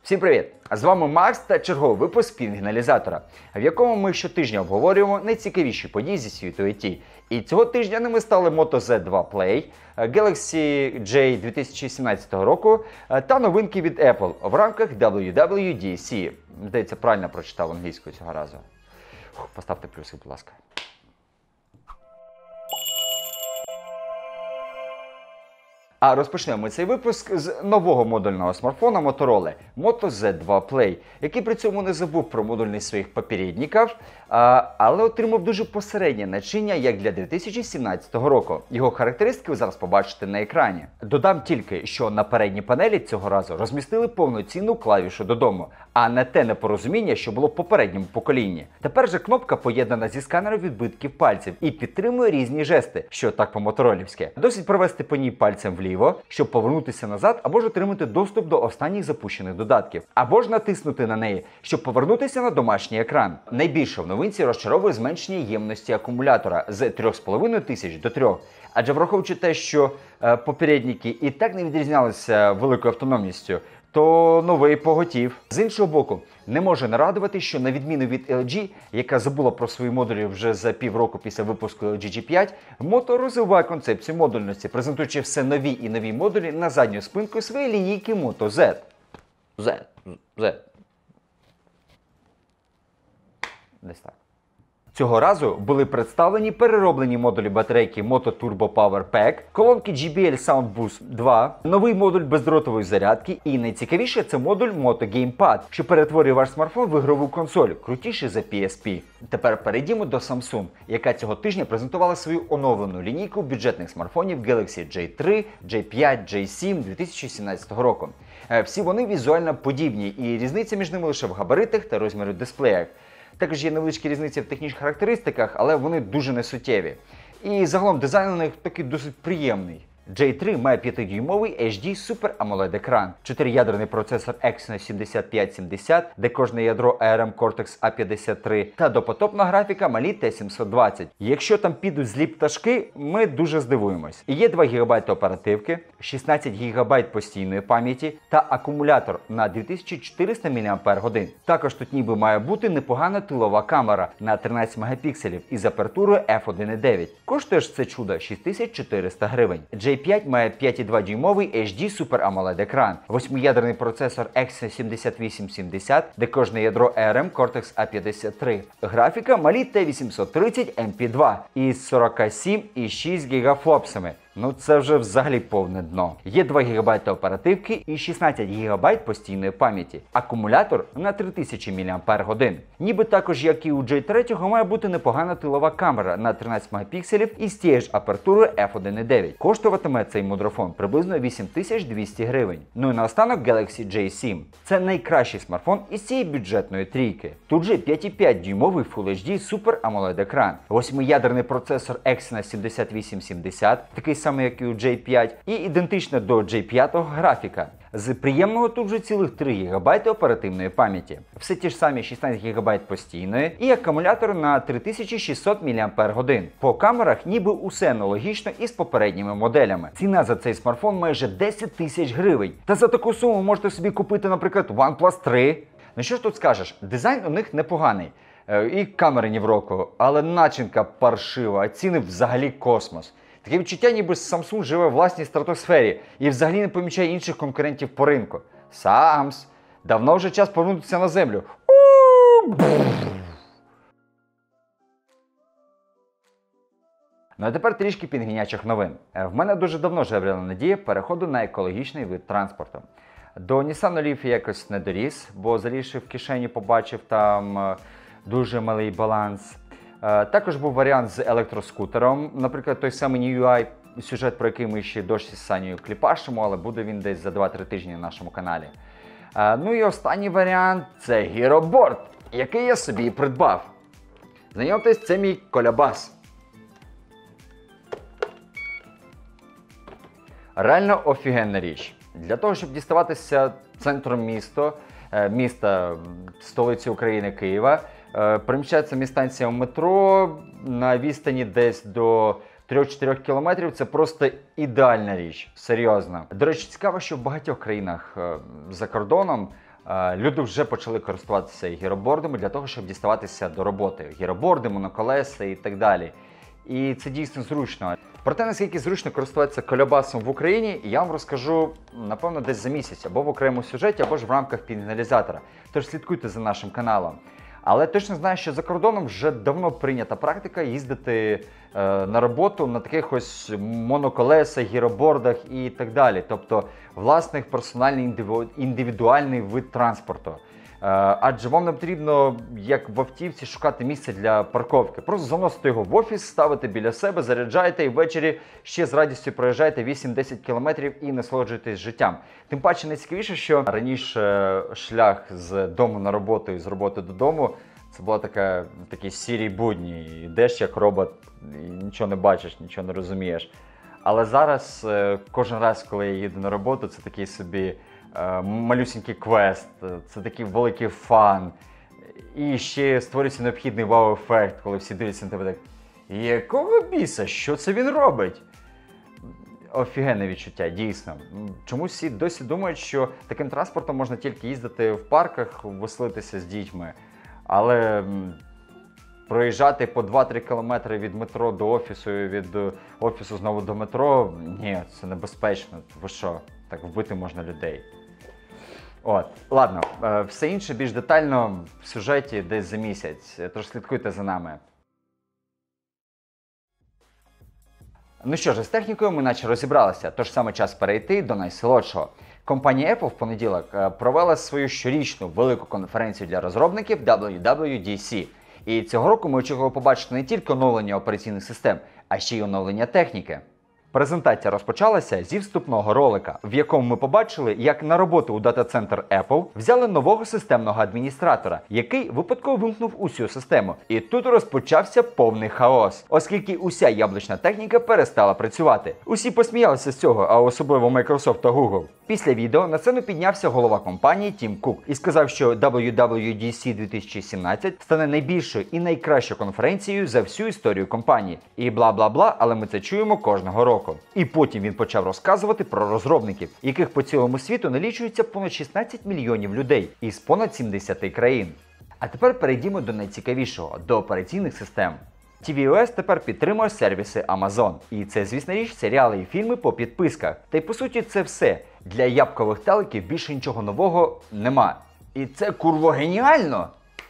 Всім привіт! З вами Макс та черговий випуск Пінгналізатора, в якому ми щотижня обговорюємо найцікавіші події зі світу IT. І цього тижня ними стали Moto Z2 Play, Galaxy J 2017 року та новинки від Apple в рамках WWDC. Здається, правильно прочитав англійською цього разу. Поставте плюси, будь ласка. А розпочнемо цей випуск з нового модульного смартфона Motorola Moto Z2 Play, який при цьому не забув про модульність своїх попередників, але отримав дуже посереднє начиння, як для 2017 року. Його характеристики ви зараз побачите на екрані. Додам тільки, що на передній панелі цього разу розмістили повноцінну клавішу додому, а не те непорозуміння, що було в попередньому поколінні. Тепер же кнопка поєднана зі сканером відбитків пальців і підтримує різні жести, що так по-моторолівськи. Досить провести по ній пальцем вліво, щоб повернутися назад, або ж отримати доступ до останніх запущених додатків, або ж натиснути на неї, щоб повернутися на домашній екран. Найбільше в новинці розчаровує зменшення ємності акумулятора з 3500 до 3. Адже враховуючи те, що попередники і так не відрізнялися великою автономністю, то новий поготів. З іншого боку, не може не радувати, що на відміну від LG, яка забула про свої модулі вже за півроку після випуску LG G5, Moto розвиває концепцію модульності, презентуючи все нові і нові модулі на задню спинку своєї лінійки Moto Z. Десь так. Цього разу були представлені перероблені модулі батарейки Moto Turbo Power Pack, колонки JBL Sound Boost 2, новий модуль бездротової зарядки і найцікавіше це модуль Moto Gamepad, що перетворює ваш смартфон в ігрову консоль, крутіший за PSP. Тепер перейдімо до Samsung, яка цього тижня презентувала свою оновлену лінійку бюджетних смартфонів Galaxy J3, J5, J7 2017 року. Всі вони візуально подібні і різниця між ними лише в габаритах та розмірі дисплеях. Також є невеличкі різниці в технічних характеристиках, але вони дуже несуттєві. І загалом дизайн у них такий досить приємний. J3 має 5-дюймовий HD Super AMOLED екран, 4-ядерний процесор Exynos 7570, де кожне ядро ARM Cortex A53 та допотопна графіка Mali T720. Якщо там підуть злі пташки, ми дуже здивуємось. І є 2 ГБ оперативки, 16 ГБ постійної пам'яті та акумулятор на 2400 мАч. Також тут ніби має бути непогана тилова камера на 13 Мп із апертурою f1.9. Коштує ж це чудо 6400 гривень. J5 має 5,2-дюймовий HD Super AMOLED екран, 8-ядерний процесор Exynos 7870, де кожне ядро ARM Cortex A53. Графіка Mali T830 MP2 із 47,6 ГФлопсами. Ну це вже взагалі повне дно. Є 2 ГБ оперативки і 16 ГБ постійної пам'яті. Акумулятор на 3000 мАч. Ніби також, як і у J3, має бути непогана тилова камера на 13 Мп із тією ж апертурою f1.9. Коштуватиме цей мудрофон приблизно 8200 гривень. Ну і наостанок Galaxy J7. Це найкращий смартфон із цієї бюджетної трійки. Тут же 5,5-дюймовий Full HD Super AMOLED екран, 8-ядерний процесор Exynos 7870, такий саме як і у J5, і ідентична до J5 графіка. З приємного тут вже цілих 3 ГБ оперативної пам'яті. Все ті ж самі 16 ГБ постійної і акумулятор на 3600 мАч. По камерах ніби усе аналогічно із попередніми моделями. Ціна за цей смартфон майже 10 тисяч гривень. Та за таку суму можете собі купити, наприклад, OnePlus 3. Ну що ж тут скажеш, дизайн у них непоганий. І камери ні в року, але начинка паршива, а ціни взагалі космос. Таке відчуття, ніби Samsung живе в власній стратосфері і взагалі не помічає інших конкурентів по ринку. Самс, давно вже час повернутися на землю. Ну а тепер трішки пінгвінячих новин. В мене дуже давно жевріла надія переходу на екологічний вид транспорту. До Nissan Leaf якось не доріс, бо залізши в кишені побачив там дуже малий баланс. Також був варіант з електроскутером, наприклад, той самий New UI, сюжет про який ми ще досі з Санєю кліпашимо, але буде він десь за 2-3 тижні на нашому каналі. Ну і останній варіант – це гіроборд, який я собі придбав. Знайомтесь, це мій колябас. Реально офігенна річ. Для того, щоб діставатися центром міста, столиці України Києва, переміщатися між станціями метро на відстані десь до 3-4 кілометрів – це просто ідеальна річ, серйозно. До речі, цікаво, що в багатьох країнах за кордоном Люди вже почали користуватися гіробордами для того, щоб діставатися до роботи. Гіроборди, моноколеса і так далі. І це дійсно зручно. Про те, наскільки зручно користуватися кольобасом в Україні, я вам розкажу, напевно, десь за місяць, або в окремому сюжеті, або ж в рамках пінгналізатора. Тож слідкуйте за нашим каналом. Але точно знаю, що за кордоном вже давно прийнята практика їздити на роботу на таких ось моноколесах, гіробордах і так далі. Тобто власний персональний індивідуальний вид транспорту. Адже вам не потрібно, як в автівці, шукати місце для парковки. Просто заносите його в офіс, ставите біля себе, заряджаєте і ввечері ще з радістю проїжджаєте 8-10 кілометрів і насолоджуєтесь життям. Тим паче найцікавіше, що раніше шлях з дому на роботу і з роботи додому це була такі сірі будні. Йдеш як робот, і нічого не бачиш, нічого не розумієш. Але зараз кожен раз, коли я їду на роботу, це такий собі малюсінький квест, це такий великий фан. І ще створюється необхідний вау-ефект, коли всі дивляться на тебе так: якого біса? Що це він робить? Офігенне відчуття, дійсно. Чомусь всі досі думають, що таким транспортом можна тільки їздити в парках, веселитися з дітьми. Але проїжджати по 2-3 кілометри від метро до офісу, і від офісу знову до метро, ні, це небезпечно. Ви що? Так вбити можна людей. Ладно, все інше більш детально в сюжеті десь за місяць, тож слідкуйте за нами. Ну що ж, з технікою ми наче розібралися, тож саме час перейти до найсолодшого. Компанія Apple в понеділок провела свою щорічну велику конференцію для розробників WWDC. І цього року ми очікували побачити не тільки оновлення операційних систем, а ще й оновлення техніки. Презентація розпочалася зі вступного ролика, в якому ми побачили, як на роботу у дата-центр Apple взяли нового системного адміністратора, який випадково вимкнув усю систему. І тут розпочався повний хаос, оскільки уся яблучна техніка перестала працювати. Усі посміялися з цього, а особливо Microsoft та Google. Після відео на сцену піднявся голова компанії Тім Кук і сказав, що WWDC 2017 стане найбільшою і найкращою конференцією за всю історію компанії. І бла-бла-бла, але ми це чуємо кожного року. І потім він почав розказувати про розробників, яких по цілому світу налічується понад 16 мільйонів людей із понад 70 країн. А тепер перейдімо до найцікавішого – до операційних систем. tvOS тепер підтримує сервіси Amazon. І це, звісно річ, серіали і фільми по підписках. Та й по суті це все. Для ябкових телеків більше нічого нового нема. І це курво геніально!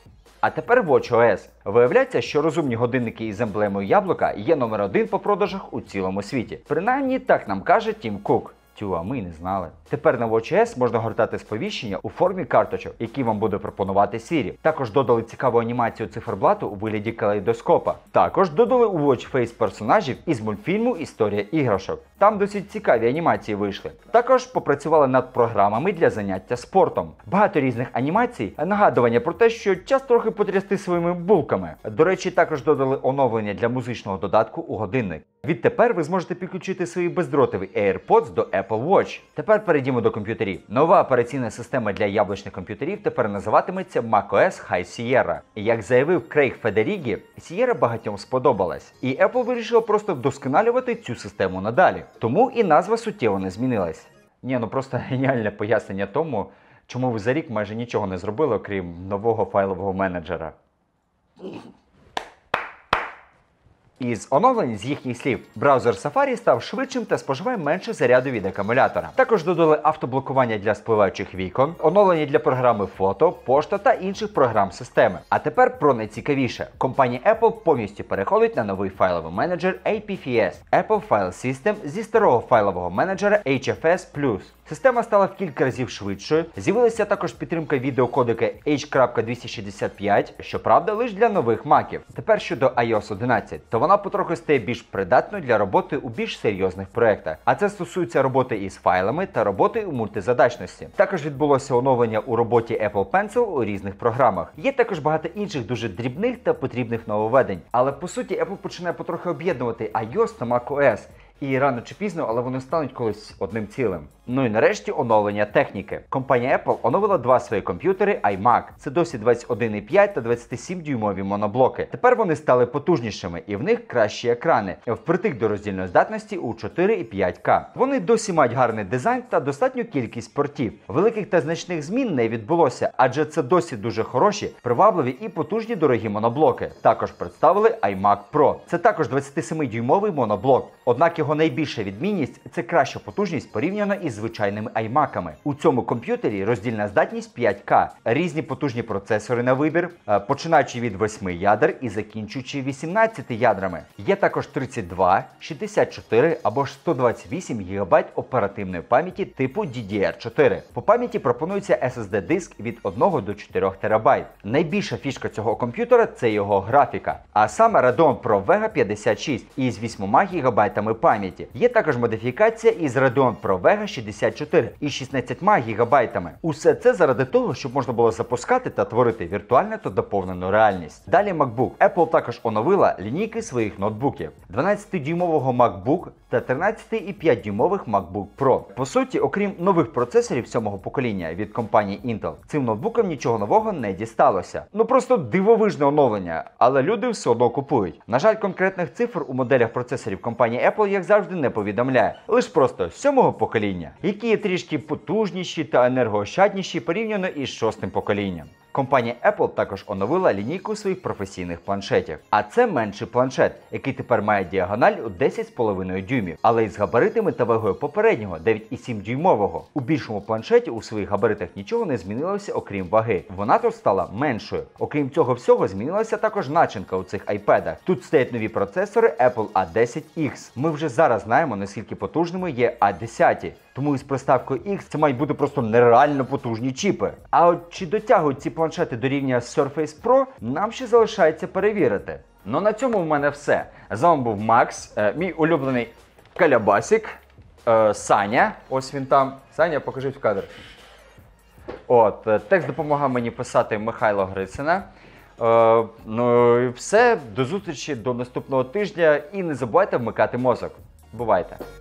А тепер WatchOS. Виявляється, що розумні годинники із емблемою яблука є номер 1 по продажах у цілому світі. Принаймні так нам каже Тім Кук. А ми не знали. Тепер на WatchOS можна гортати сповіщення у формі карточок, які вам буде пропонувати Siri. Також додали цікаву анімацію циферблату у вигляді калейдоскопа. Також додали у Watch Face персонажів із мультфільму «Історія іграшок». Там досить цікаві анімації вийшли. Також попрацювали над програмами для заняття спортом. Багато різних анімацій, нагадування про те, що час трохи потрясти своїми булками. До речі, також додали оновлення для музичного додатку у годинник. Відтепер ви зможете підключити свої бездротові AirPods до Apple Watch. Тепер перейдімо до комп'ютерів. Нова операційна система для яблучних комп'ютерів тепер називатиметься macOS High Sierra. Як заявив Крейг Федерігі, Sierra багатьом сподобалась. І Apple вирішила просто вдосконалювати цю систему надалі. Тому і назва суттєво не змінилась. Просто геніальне пояснення тому, чому ви за рік майже нічого не зробили, окрім нового файлового менеджера. Із оновлень, з їхніх слів, браузер Safari став швидшим та споживає менше заряду від акумулятора. Також додали автоблокування для спливаючих вікон, оновлення для програми фото, пошта та інших програм системи. А тепер про найцікавіше. Компанія Apple повністю переходить на новий файловий менеджер APFS – Apple File System зі старого файлового менеджера HFS+. Система стала в кілька разів швидшою, з'явилася також підтримка відеокодека H.265, щоправда, лише для нових маків. Тепер щодо iOS 11, то вона потроху стає більш придатною для роботи у більш серйозних проєктах. А це стосується роботи із файлами та роботи у мультизадачності. Також відбулося оновлення у роботі Apple Pencil у різних програмах. Є також багато інших дуже дрібних та потрібних нововведень. Але по суті Apple починає потроху об'єднувати iOS та macOS. І рано чи пізно, але вони стануть колись одним цілим. Ну і нарешті оновлення техніки. Компанія Apple оновила два свої комп'ютери iMac. Це досі 21,5 та 27-дюймові моноблоки. Тепер вони стали потужнішими і в них кращі екрани, впритик до роздільної здатності у 4 і 5К. Вони досі мають гарний дизайн та достатню кількість портів. Великих та значних змін не відбулося, адже це досі дуже хороші, привабливі і потужні дорогі моноблоки. Також представили iMac Pro. Це також 27-дюймовий моноблок. Однак його найбільша відмінність – це краща потужність порівняно із звичайними iMac'ами. У цьому комп'ютері роздільна здатність 5К, різні потужні процесори на вибір, починаючи від 8 ядер і закінчуючи 18 ядрами. Є також 32, 64 або ж 128 ГБ оперативної пам'яті типу DDR4. По пам'яті пропонується SSD-диск від 1 до 4 ТБ. Найбільша фішка цього комп'ютера – це його графіка, а саме Radeon Pro Vega 56 із 8 ГБ пам'яті. Є також модифікація із Radeon Pro Vega 64 із 16 ГБ. Усе це заради того, щоб можна було запускати та творити віртуальну та доповнену реальність. Далі MacBook. Apple також оновила лінійки своїх ноутбуків. 12-дюймового MacBook та 13,5-дюймових MacBook Pro. По суті, окрім нових процесорів 7-го покоління від компанії Intel, цим ноутбукам нічого нового не дісталося. Ну просто дивовижне оновлення, але люди все одно купують. На жаль, конкретних цифр у моделях процесорів компанії Apple, як завжди, не повідомляє. Лиш просто 7-го покоління, які є трішки потужніші та енергоощадніші порівняно із 6-м поколінням. Компанія Apple також оновила лінійку своїх професійних планшетів. А це менший планшет, який тепер має діагональ у 10,5 дюймів, але із габаритами та вагою попереднього 9,7 дюймового. У більшому планшеті у своїх габаритах нічого не змінилося, окрім ваги. Вона тут стала меншою. Окрім цього всього, змінилася також начинка у цих iPad'ах. Тут стоять нові процесори Apple A10X. Ми вже зараз знаємо, наскільки потужними є A10. Тому із приставкою X це мають бути просто нереально потужні чіпи. А от чи дотягують ці планшети до рівня Surface Pro, нам ще залишається перевірити. Ну на цьому в мене все. З вами був Макс, мій улюблений Калябасік, Саня, ось він там. Саня, покажіть в кадр. Текст допомагав мені писати Михайло Грицина. Ну і все, до зустрічі, до наступного тижня і не забувайте вмикати мозок. Бувайте!